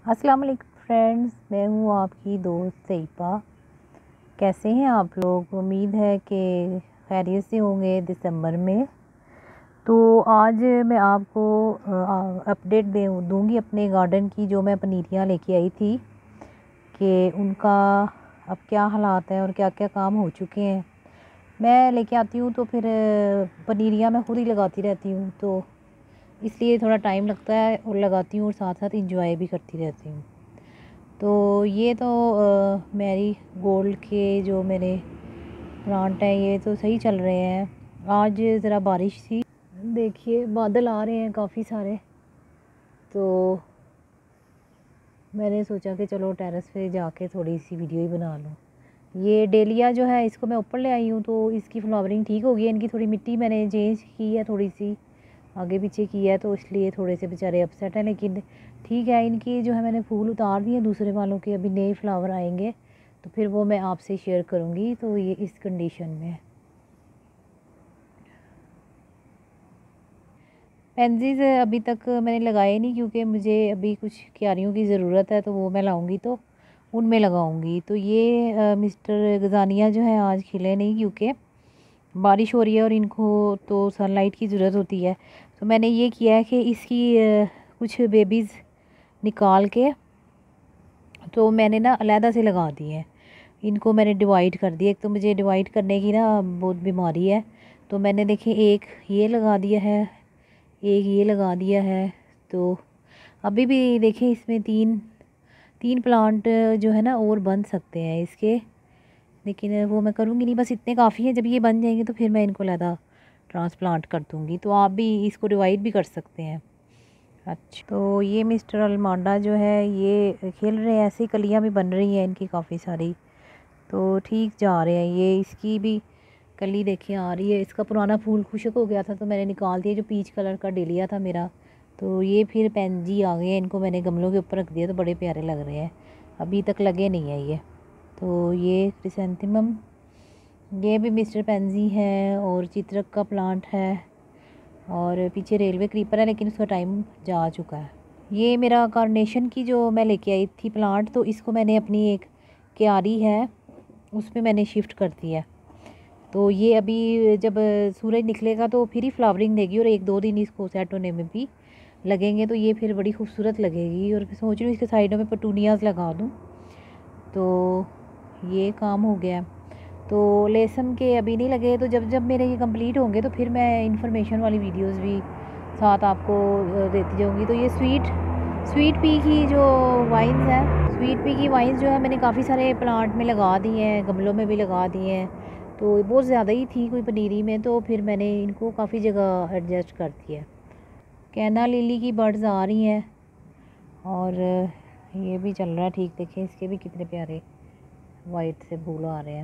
अस्सलाम वालेकुम फ्रेंड्स, मैं हूँ आपकी दोस्त सईफ़ा। कैसे हैं आप लोग? उम्मीद है कि खैरियत से होंगे दिसंबर में। तो आज मैं आपको अपडेट दूँगी अपने गार्डन की, जो मैं पनीरियाँ लेके आई थी कि उनका अब क्या हालात हैं और क्या क्या काम हो चुके हैं। मैं लेके आती हूँ तो फिर पनीरियाँ मैं खुद ही लगाती रहती हूँ, तो इसलिए थोड़ा टाइम लगता है और लगाती हूँ और साथ साथ इंजॉय भी करती रहती हूँ। तो ये तो मैरी गोल्ड के जो मेरे प्लांट हैं ये तो सही चल रहे हैं। आज ज़रा बारिश थी, देखिए बादल आ रहे हैं काफ़ी सारे, तो मैंने सोचा कि चलो टेरेस पे जाके थोड़ी सी वीडियो ही बना लूँ। ये डेलिया जो है इसको मैं ऊपर ले आई हूँ, तो इसकी फ्लावरिंग ठीक हो गई है। इनकी थोड़ी मिट्टी मैंने चेंज की है, थोड़ी सी आगे पीछे की है, तो इसलिए थोड़े से बेचारे अपसेट हैं, लेकिन ठीक है। इनकी जो है मैंने फूल उतार दिए दूसरे वालों के, अभी नए फ्लावर आएंगे तो फिर वो मैं आपसे शेयर करूँगी। तो ये इस कंडीशन में है। पेंजीज़ अभी तक मैंने लगाए नहीं, क्योंकि मुझे अभी कुछ क्यारियों की ज़रूरत है, तो वो मैं लाऊंगी तो उनमें लगाऊंगी। तो ये मिस्टर गज़ानिया जो है आज खिले नहीं, क्योंकि बारिश हो रही है और इनको तो सनलाइट की ज़रूरत होती है। तो मैंने ये किया है कि इसकी कुछ बेबीज़ निकाल के तो मैंने ना अलहदा से लगा दिए हैं। इनको मैंने डिवाइड कर दिया। एक तो मुझे डिवाइड करने की ना बहुत बीमारी है, तो मैंने देखे एक ये लगा दिया है, एक ये लगा दिया है। तो अभी भी देखें इसमें तीन तीन प्लांट जो है ना और बन सकते हैं इसके, लेकिन वो मैं करूँगी नहीं, बस इतने काफ़ी हैं। जब ये बन जाएंगे तो फिर मैं इनको अलहदा ट्रांसप्लांट कर दूँगी। तो आप भी इसको डिवाइड भी कर सकते हैं। अच्छा, तो ये मिस्टर अलमांडा जो है ये खेल रहे हैं, ऐसे कलियाँ भी बन रही हैं इनकी काफ़ी सारी, तो ठीक जा रहे हैं। ये इसकी भी कली देखिए आ रही है। इसका पुराना फूल खुशक हो गया था तो मैंने निकाल दिया, जो पीच कलर का डेलिया था मेरा। तो ये फिर पेंजी आ गए हैं, इनको मैंने गमलों के ऊपर रख दिया, तो बड़े प्यारे लग रहे हैं। अभी तक लगे नहीं है ये। तो ये क्रिसेंथेमम, ये भी मिस्टर पेंजी है, और चित्रक का प्लांट है, और पीछे रेलवे क्रीपर है, लेकिन उसका टाइम जा चुका है। ये मेरा कारनेशन की जो मैं लेके आई थी प्लांट, तो इसको मैंने अपनी एक क्यारी है उसमें मैंने शिफ्ट कर दिया। तो ये अभी जब सूरज निकलेगा तो फिर ही फ्लावरिंग देगी, और एक दो दिन इसको सेट होने में भी लगेंगे, तो ये फिर बड़ी खूबसूरत लगेगी। और मैं सोच रही हूँ इसके साइडों में पटूनियाज लगा दूँ। तो ये काम हो गया। तो लेसन के अभी नहीं लगे, तो जब जब मेरे ये कंप्लीट होंगे तो फिर मैं इंफॉर्मेशन वाली वीडियोस भी साथ आपको देती जाऊँगी। तो ये स्वीट पी की जो वाइन्स हैं, स्वीट पी की वाइन्स जो है मैंने काफ़ी सारे प्लांट में लगा दी हैं, गमलों में भी लगा दिए हैं। तो बहुत ज़्यादा ही थी कोई पनीरी में, तो फिर मैंने इनको काफ़ी जगह एडजस्ट कर दिया। कैना लिली की बर्ड्स आ रही हैं, और ये भी चल रहा है ठीक। देखें इसके भी कितने प्यारे वाइट से फूल आ रहे हैं।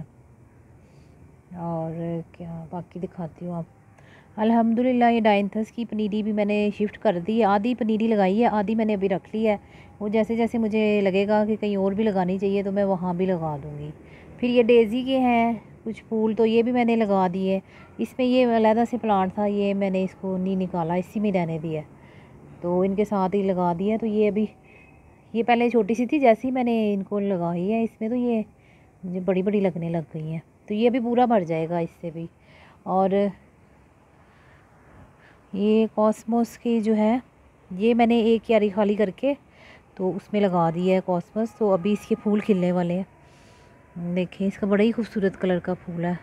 और क्या बाकी दिखाती हूँ आप। अल्हम्दुलिल्लाह ये डाइंथस की पनीरी भी मैंने शिफ्ट कर दी है। आधी पनीरी लगाई है, आधी मैंने अभी रख ली है। वो जैसे जैसे मुझे लगेगा कि कहीं और भी लगानी चाहिए तो मैं वहाँ भी लगा दूँगी। फिर ये डेज़ी के हैं कुछ फूल, तो ये भी मैंने लगा दिए। इसमें ये अलहदा से प्लांट था, ये मैंने इसको नहीं निकाला, इसी में रहने दिया, तो इनके साथ ही लगा दिया। तो ये अभी ये पहले छोटी सी थी, जैसे ही मैंने इनको लगाई है इसमें तो ये मुझे बड़ी बड़ी लगने लग गई हैं। तो ये अभी पूरा भर जाएगा इससे भी। और ये कॉस्मोस की जो है ये मैंने एक क्यारी खाली करके तो उसमें लगा दिया है कॉस्मोस। तो अभी इसके फूल खिलने वाले हैं। देखें इसका बड़ा ही खूबसूरत कलर का फूल है,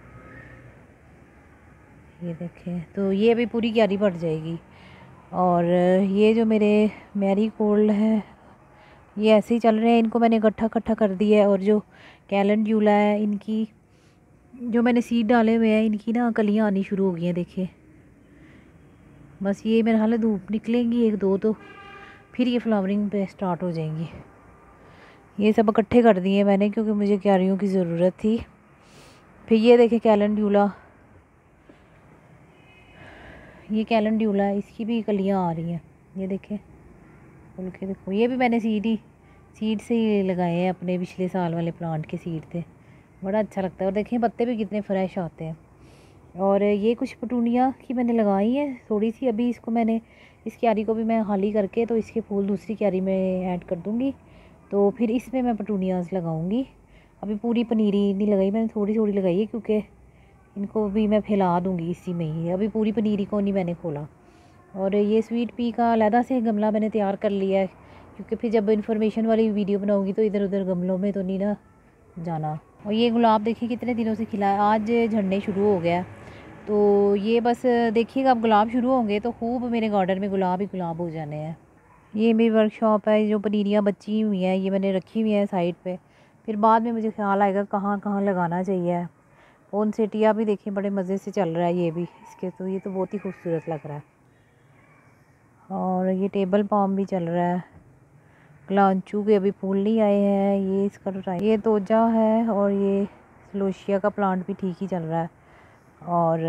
ये देखें। तो ये अभी पूरी क्यारी भर जाएगी। और ये जो मेरे मैरी गोल्ड है ये ऐसे ही चल रहे हैं, इनको मैंने इकट्ठा इकट्ठा कर दिया है। और जो कैलेंड्यूला है इनकी जो मैंने सीड डाले हुए हैं, इनकी ना कलियाँ आनी शुरू हो गई हैं, देखिए। बस ये मेरे हाल धूप निकलेंगी एक दो, तो फिर ये फ्लावरिंग पे स्टार्ट हो जाएंगी। ये सब इकट्ठे कर दिए मैंने क्योंकि मुझे क्यारियों की ज़रूरत थी। फिर ये देखें कैलेंड्यूला, ये कैलेंड्यूला है, इसकी भी कलियाँ आ रही हैं, ये देखें खोल के देखो। ये भी मैंने सीड से ही लगाए हैं, अपने पिछले साल वाले प्लांट के सीड थे। बड़ा अच्छा लगता है। और देखें पत्ते भी कितने फ्रेश आते हैं। और ये कुछ पटूनिया की मैंने लगाई है थोड़ी सी, अभी इसको मैंने इस क्यारी को भी मैं खाली करके तो इसके फूल दूसरी क्यारी में ऐड कर दूँगी। तो फिर इसमें मैं पेटूनियाज़ लगाऊँगी। अभी पूरी पनीरी नहीं लगाई, मैंने थोड़ी थोड़ी लगाई है क्योंकि इनको भी मैं फैला दूँगी इसी में ही। अभी पूरी पनीरी को नहीं मैंने खोला। और ये स्वीट पी का अलहदा से गमला मैंने तैयार कर लिया है, क्योंकि फिर जब इन्फॉर्मेशन वाली वीडियो बनाऊँगी तो इधर उधर गमलों में तो नहीं ना जाना। और ये गुलाब देखिए कितने दिनों से खिला है, आज झड़ने शुरू हो गया। तो ये बस देखिएगा, अब गुलाब शुरू होंगे तो खूब मेरे गार्डन में गुलाब ही गुलाब हो जाने हैं। ये मेरी वर्कशॉप है, जो पनीरियाँ बची हुई हैं ये मैंने रखी हुई हैं साइड पे। फिर बाद में मुझे ख्याल आएगा कहाँ कहाँ लगाना चाहिए। पोनसेटिया भी देखिए बड़े मज़े से चल रहा है ये भी, इसके तो ये तो बहुत ही खूबसूरत लग रहा है। और ये टेबल पाम भी चल रहा है। ग्लांचू के अभी फूल नहीं आए हैं, ये इसका तो टाइम। ये तोजा है और ये सलोशिया का प्लांट भी ठीक ही चल रहा है। और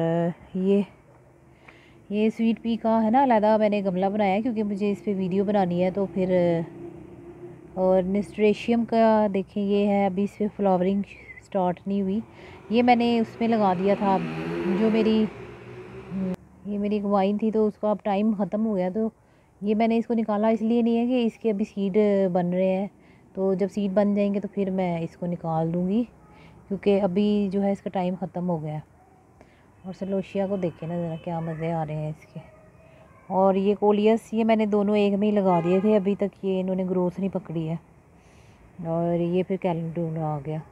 ये स्वीट पी का है ना, अलहदा मैंने गमला बनाया है क्योंकि मुझे इस पर वीडियो बनानी है। तो फिर और निस्ट्रेशियम का देखें ये है, अभी इस पर फ्लावरिंग स्टार्ट नहीं हुई। ये मैंने उसमें लगा दिया था, जो ये मेरी एक वाइन थी तो उसका अब टाइम ख़त्म हो गया। तो ये मैंने इसको निकाला इसलिए नहीं है कि इसके अभी सीड बन रहे हैं, तो जब सीड बन जाएंगे तो फिर मैं इसको निकाल दूँगी, क्योंकि अभी जो है इसका टाइम ख़त्म हो गया। और सलोशिया को देखें ना ज़रा, क्या मज़े आ रहे हैं इसके। और ये कोलियस, ये मैंने दोनों एक में ही लगा दिए थे, अभी तक ये इन्होंने ग्रोथ नहीं पकड़ी है। और ये फिर कैलेंडुला आ गया।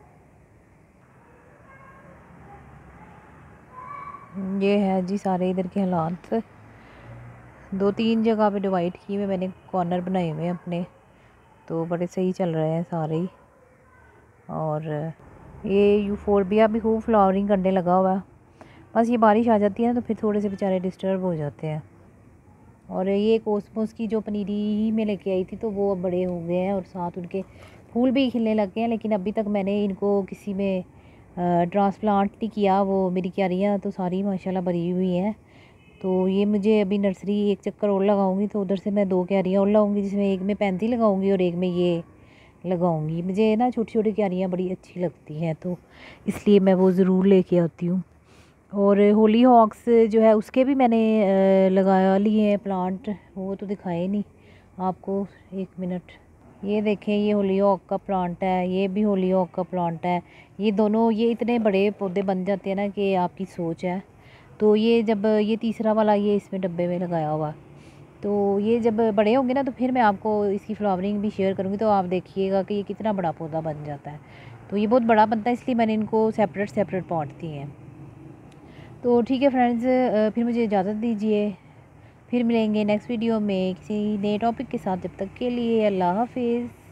ये है जी सारे इधर के हालात। 2-3 जगह पे डिवाइड किए हुए मैंने, कॉर्नर बनाए हुए हैं अपने, तो बड़े सही चल रहे हैं सारे ही। और ये यूफोरबिया भी खूब फ्लावरिंग करने लगा हुआ है। बस ये बारिश आ जाती है ना तो फिर थोड़े से बेचारे डिस्टर्ब हो जाते हैं। और ये कोसमोस की जो पनीरी में लेके आई थी तो वो अब बड़े हो गए हैं और साथ उनके फूल भी खिलने लग गए हैं, लेकिन अभी तक मैंने इनको किसी में ट्रांसप्लांट नहीं किया। वो मेरी क्यारियाँ तो सारी माशाल्लाह भरी हुई हैं। तो ये मुझे अभी नर्सरी एक चक्कर और लगाऊंगी तो उधर से मैं 2 क्यारियाँ और लाऊंगी, जिसमें एक में पैंती लगाऊंगी और एक में ये लगाऊंगी। मुझे ना छोटी छोटी क्यारियाँ बड़ी अच्छी लगती हैं, तो इसलिए मैं वो ज़रूर लेके आती हूँ। और होली हॉक्स जो है उसके भी मैंने लगा लिए हैं प्लांट, वो तो दिखाए नहीं आपको। 1 मिनट, ये देखें ये होली हॉक का प्लांट है, ये भी होली हॉक का प्लांट है। ये दोनों ये इतने बड़े पौधे बन जाते हैं ना कि आपकी सोच है। तो ये जब ये तीसरा वाला ये इसमें डब्बे में लगाया हुआ, तो ये जब बड़े होंगे ना तो फिर मैं आपको इसकी फ्लावरिंग भी शेयर करूँगी, तो आप देखिएगा कि ये कितना बड़ा पौधा बन जाता है। तो ये बहुत बड़ा बनता है, इसलिए मैंने इनको सेपरेट सेपरेट पॉट दिए हैं। तो ठीक है फ्रेंड्स, फिर मुझे इजाज़त दीजिए, फिर मिलेंगे नेक्स्ट वीडियो में किसी नए टॉपिक के साथ। जब तक के लिए अल्लाह हाफिज़।